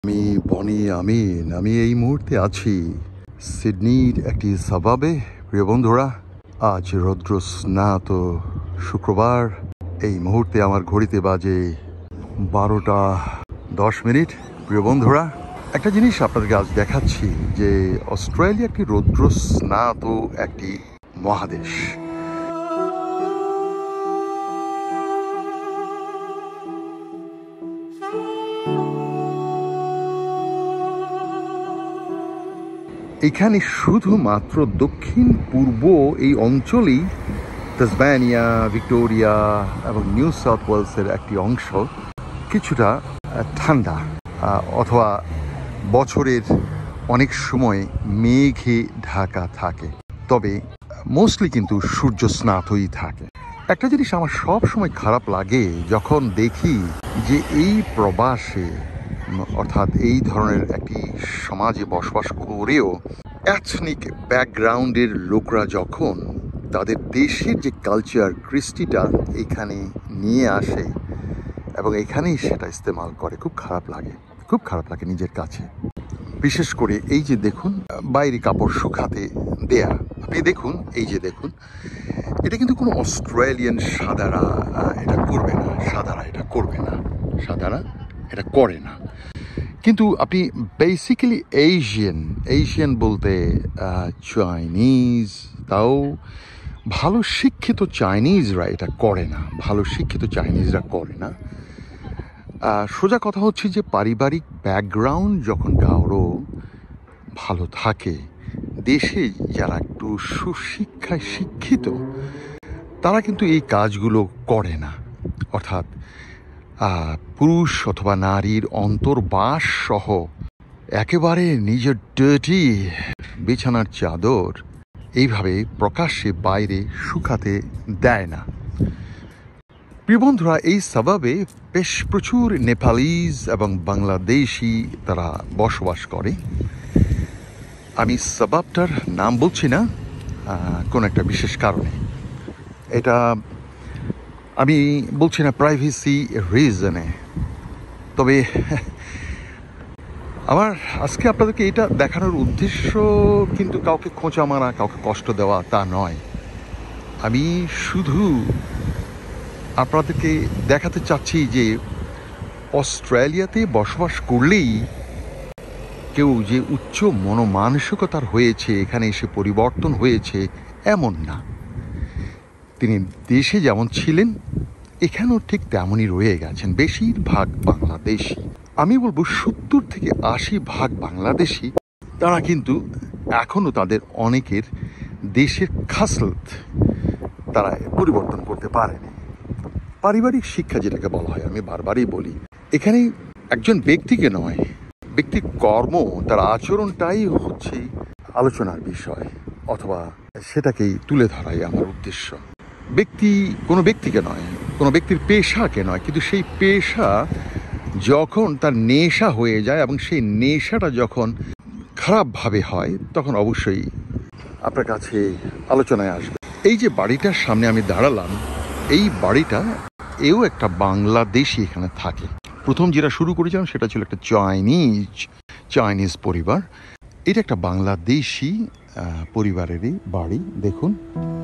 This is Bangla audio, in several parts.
আমি বনি আমিন। আমি এই মুহূর্তে আছি সিডনির একটি সাবাবে। প্রিয় বন্ধুরা, আজ রৌদ্র স্নাত শুক্রবার। এই মুহূর্তে আমার ঘড়িতে বাজে 12:10। প্রিয় বন্ধুরা, একটা জিনিস আপনাদেরকে আজ দেখাচ্ছি যে অস্ট্রেলিয়া একটি রৌদ্র স্নাত একটি মহাদেশ। এখানে শুধুমাত্র দক্ষিণ পূর্ব এই অঞ্চলেই তাসমানিয়া, ভিক্টোরিয়া এবং নিউ সাউথ ওয়েলসের একটি অংশ কিছুটা ঠান্ডা, অথবা বছরের অনেক সময় মেঘে ঢাকা থাকে, তবে মোস্টলি কিন্তু সূর্য স্নাতই থাকে। একটা জিনিস আমার সব সময় খারাপ লাগে যখন দেখি যে এই প্রবাসে, অর্থাৎ এই ধরনের একটি সমাজে বসবাস করেও এথনিক ব্যাকগ্রাউন্ডের লোকরা যখন তাদের দেশের যে কালচার, কৃষ্টিটা এখানে নিয়ে আসে এবং এখানেই সেটা ইস্তেমাল করে, খুব খারাপ লাগে নিজের কাছে। বিশেষ করে এই যে দেখুন, বাইরে কাপড় শুকাতে দেয়া, আপনি দেখুন, এই যে দেখুন, এটা কিন্তু কোনো অস্ট্রেলিয়ান সাদারা এটা করবে না, সাদারা এটা করে না। কিন্তু আপনি বেসিক্যালি এশিয়ান বলতে চাইনিজ, তাও ভালো শিক্ষিত চাইনিজরা এটা করে না। সোজা কথা হচ্ছে যে পারিবারিক ব্যাকগ্রাউন্ড যখন কারো ভালো থাকে, দেশে যারা একটু সুশিক্ষায় শিক্ষিত তারা কিন্তু এই কাজগুলো করে না। অর্থাৎ পুরুষ অথবা নারীর অন্তর্বাস সহ একেবারে নিজের ডার্টি বিছানার চাদর এইভাবে প্রকাশ্যে বাইরে শুকাতে দেয় না। প্রিয় বন্ধুরা, এই সাবাবে বেশ প্রচুর নেপালিজ এবং বাংলাদেশি তারা বসবাস করে। আমি সাবাবটার নাম বলছি না কোনো একটা বিশেষ কারণে, এটা আমি বলছি না প্রাইভেসি রিজনে। তবে আমার আজকে আপনাদেরকে এটা দেখানোর উদ্দেশ্য কিন্তু কাউকে খোঁচা মারা, কাউকে কষ্ট দেওয়া তা নয়। আমি শুধু আপনাদেরকে দেখাতে চাচ্ছি যে অস্ট্রেলিয়াতে বসবাস করলেই কেউ যে উচ্চ মনোমানসিকতার হয়েছে, এখানে এসে পরিবর্তন হয়েছে এমন না। তিনি দেশে যেমন ছিলেন এখানেও ঠিক তেমনই রয়ে গেছেন। বেশিরভাগ বাংলাদেশি, আমি বলবো 70-80% বাংলাদেশি, তারা কিন্তু এখনো তাদের অনেকের দেশের খাসলত তারা পরিবর্তন করতে পারেনি। পারিবারিক শিক্ষা যেটাকে বলা হয়, আমি বারবারই বলি, এখানে একজন ব্যক্তিকে নয়, ব্যক্তির কর্ম, তার আচরণটাই হচ্ছে আলোচনার বিষয়, অথবা সেটাকেই তুলে ধরাই আমার উদ্দেশ্য। কোনো ব্যক্তিকে নয়, কোনো ব্যক্তির পেশাকে নয়, কিন্তু সেই পেশা যখন তার নেশা হয়ে যায় এবং সেই নেশাটা যখন খারাপভাবে হয়, তখন অবশ্যই আপনার কাছে আলোচনায় আসবে। এই যে বাড়িটার সামনে আমি দাঁড়ালাম, এই বাড়িটা এও একটা বাংলাদেশি এখানে থাকে। প্রথম যেটা শুরু করেছিলাম সেটা ছিল একটা চাইনিজ পরিবার। এটা একটা বাংলাদেশি পরিবারেরই বাড়ি। দেখুন,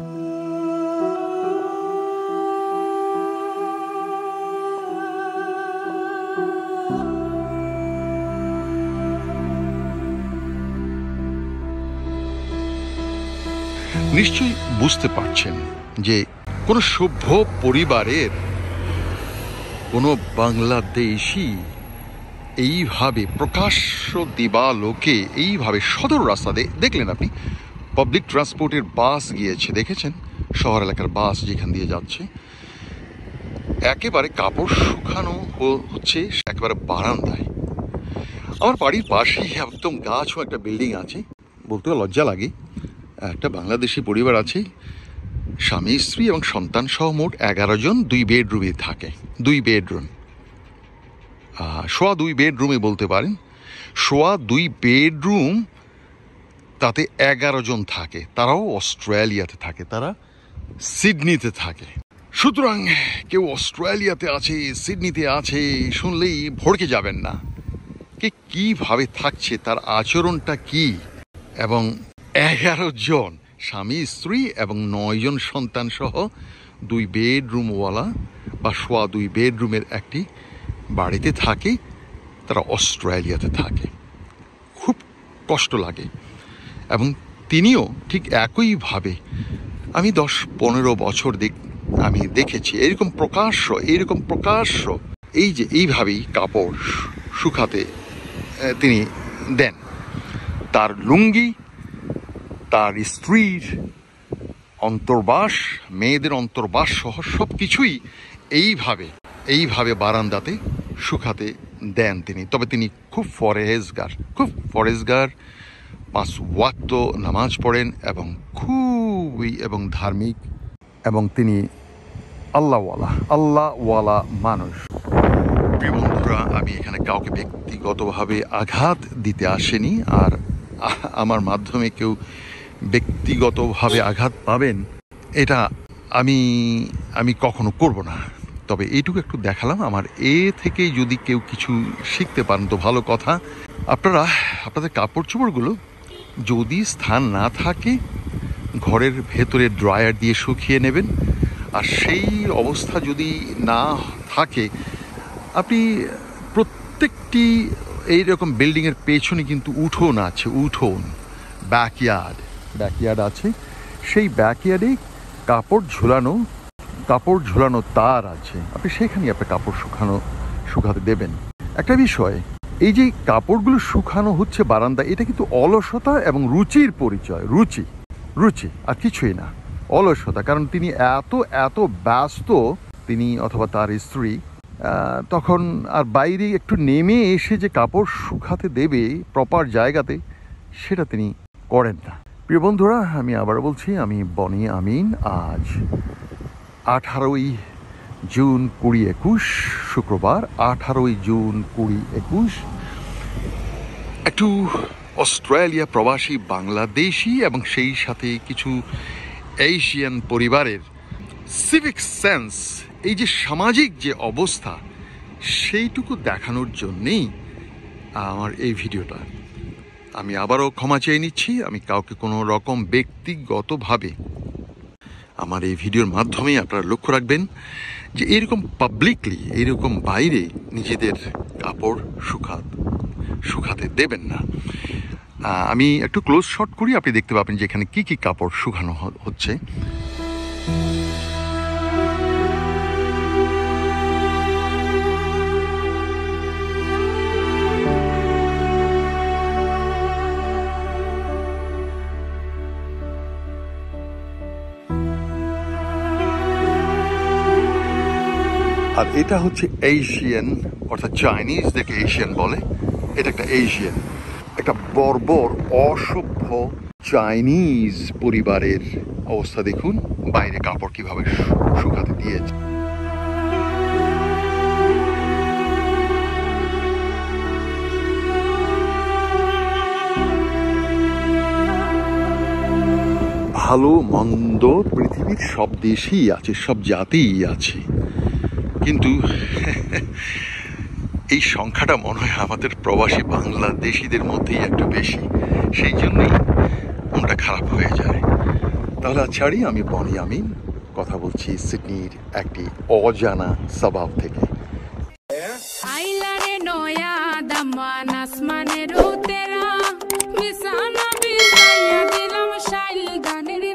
নিশ্চয়ই বুঝতে পারছেন যে কোনো সভ্য পরিবারের কোনো বাংলাদেশি এইভাবে প্রকাশ্য দিবালোকে এইভাবে সদর রাস্তা দেখলেন আপনি, পাবলিক ট্রান্সপোর্টের বাস গিয়েছে, দেখেছেন শহর এলাকার বাস যেখান দিয়ে যাচ্ছে, একেবারে কাপড় শুকানো হচ্ছে একেবারে বারান্দায়। আমার বাড়ির পাশেই একদম গাছও একটা বিল্ডিং আছে, বলতেও লজ্জা লাগে। একটা বাংলাদেশি পরিবার আছে, স্বামী স্ত্রী এবং সন্তান সহ মোট 11 জন 2 বেডরুমে থাকে। 2 বেডরুম, সোয়া 2 বেডরুমে বলতে পারেন, সোয়া 2 বেডরুম, তাতে 11 জন থাকে। তারাও অস্ট্রেলিয়াতে থাকে, তারা সিডনিতে থাকে। সুতরাং কেউ অস্ট্রেলিয়াতে আছে, সিডনিতে আছে শুনলেই ভড়কে যাবেন না। কে কিভাবে থাকছে, তার আচরণটা কি, এবং 11 জন স্বামী স্ত্রী এবং 9 জন সন্তান সহ 2 বেডরুমওয়ালা বা সোয়া 2 বেডরুমের একটি বাড়িতে থাকে। তারা অস্ট্রেলিয়াতে থাকে। খুব কষ্ট লাগে। এবং তিনিও ঠিক একইভাবে, আমি 10-15 বছর আমি দেখেছি এরকম প্রকাশ্য এই যে এইভাবেই কাপড় শুকাতে তিনি দেন। তার লুঙ্গি, তার স্ত্রীর অন্তর্বাস, মেয়েদের অন্তর্বাস সহ সব কিছুই এইভাবে বারান্দাতে শুকাতে দেন তিনি। তবে তিনি খুব ফরেজগার, 5 ওয়াক্ত নামাজ পড়েন এবং খুবই ধার্মিক, এবং তিনি আল্লাহওয়ালা মানুষ। প্রিয় বন্ধুরা, আমি এখানে কাউকে ব্যক্তিগতভাবে আঘাত দিতে আসেনি, আর আমার মাধ্যমে কেউ ব্যক্তিগতভাবে আঘাত পাবেন এটা আমি কখনো করব না। তবে এইটুকু একটু দেখালাম। আমার থেকে যদি কেউ কিছু শিখতে পারেন তো ভালো কথা। আপনাদের কাপড় চোপড়গুলো যদি স্থান না থাকে, ঘরের ভেতরে ড্রায়ার দিয়ে শুকিয়ে নেবেন। আর সেই অবস্থা যদি না থাকে, আপনি প্রত্যেকটি এইরকম বিল্ডিংয়ের পেছনে কিন্তু উঠোন ব্যাকইয়ার্ড আছে। সেই ব্যাকইয়ার্ডে কাপড় ঝুলানো তার আছে। আপনি সেখানে আপনার কাপড় শুকাতে দেবেন। একটা বিষয়, এই যে কাপড়গুলো শুকানো হচ্ছে বারান্দা, এটা কিন্তু অলসতা এবং রুচির পরিচয়। রুচি আর কিছুই না, অলসতা। কারণ তিনি এত ব্যস্ত, তিনি অথবা তার স্ত্রী, তখন আর বাইরে একটু নেমে এসে যে কাপড় শুকাতে দেবে প্রপার জায়গাতে, সেটা তিনি করেন না। প্রিয় বন্ধুরা, আমি আবার বলছি, আমি বনি আমিন। আজ 18ই জুন 2021, শুক্রবার 18ই জুন 2021। একটু অস্ট্রেলিয়া প্রবাসী বাংলাদেশি এবং সেই সাথে কিছু এশিয়ান পরিবারের সিভিক সেন্স, এই যে সামাজিক যে অবস্থা, সেইটুকু দেখানোর জন্যেই আমার এই ভিডিওটা। আমি আবারও ক্ষমা চেয়ে নিচ্ছি। আমি কাউকে কোনো রকম ব্যক্তিগতভাবে, আমার এই ভিডিওর মাধ্যমেই আপনারা লক্ষ্য রাখবেন যে এরকম পাবলিকলি, এরকম বাইরে নিজেদের কাপড় শুকাতে দেবেন না। আমি একটু ক্লোজ শট করি, আপনি দেখতে পাবেন যে এখানে কি কাপড় শুকানো হচ্ছে। আর এটা হচ্ছে এশিয়ান, অর্থাৎ চাইনিজদেরকে এশিয়ান বলে। এটা একটা এশিয়ান, একটা বর্বর অসভ্য চাইনিজ পরিবারের অবস্থা দেখুন। বাইরে কাপড় কিভাবে শুকাতে দিয়েছে। ভালো মন্দ পৃথিবীর সব দেশেই আছে, সব জাতিই আছে, কিন্তু এই সংখ্যাটা মনে হয় আমাদের প্রবাসী বাংলাদেশিদের মধ্যেই একটু বেশি। সেই জন্যই মনটা খারাপ হয়ে যায়। তাহলে ছাড়ি, আমি বনি আমিন কথা বলছি সিডনির একটি অজানা স্বভাব থেকে। আসমানের উতেরা বিছানা বিছাইয়া দিলাম শাইল গানের